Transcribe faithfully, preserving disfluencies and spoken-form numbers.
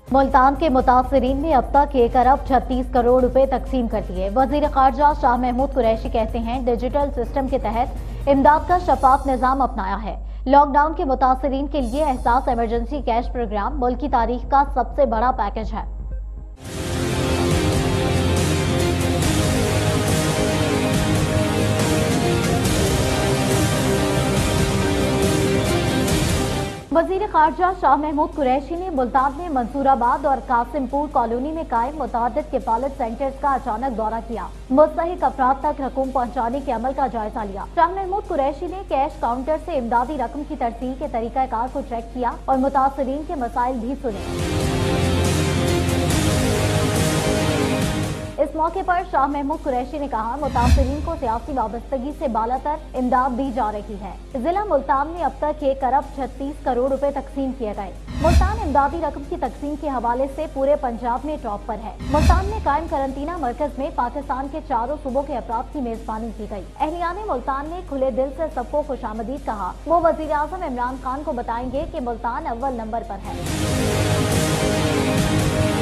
मुल्तान के मुतासिरीन ने अब तक एक अरब छत्तीस करोड़ रुपए तकसीम कर दिए। वजीर खारजा शाह महमूद कुरैशी कहते हैं, डिजिटल सिस्टम के तहत इमदाद का शफाफ निजाम अपनाया है। लॉकडाउन के मुतासिरीन के लिए एहसास इमरजेंसी कैश प्रोग्राम मुल्क की तारीख का सबसे बड़ा पैकेज है। वजीर खारजा शाह महमूद कुरैशी ने मुल्तान में मंसूराबाद और कासिमपुर कॉलोनी में कायम मुतअद्दिद किफालत सेंटर्स का अचानक दौरा किया। मुस्तहिक अफराद तक रकूम पहुँचाने के अमल का जायजा लिया। शाह महमूद कुरैशी ने कैश काउंटर से इमदादी रकम की तरसील के तरीकाकार को चेक किया और मुतासिरीन के मसाइल भी सुने। इस मौके पर शाह महमूद कुरैशी ने कहा, मुतासिरीन को सियासी वाबस्तगी से बालातर इमदाद दी जा रही है। जिला मुल्तान में अब तक एक अरब छत्तीस करोड़ रुपए तकसीम किए गए। मुल्तान इमदादी रकम की तकसीम के हवाले से पूरे पंजाब में टॉप पर है। मुल्तान में कायम करंटीना मरकज में पाकिस्तान के चारों सूबों के अफराद की मेजबानी की गई। अहलियाने मुल्तान ने खुले दिल से सबको खुशामदीद कहा। वो वजीर आजम इमरान खान को बताएंगे कि मुल्तान अव्वल नंबर पर है।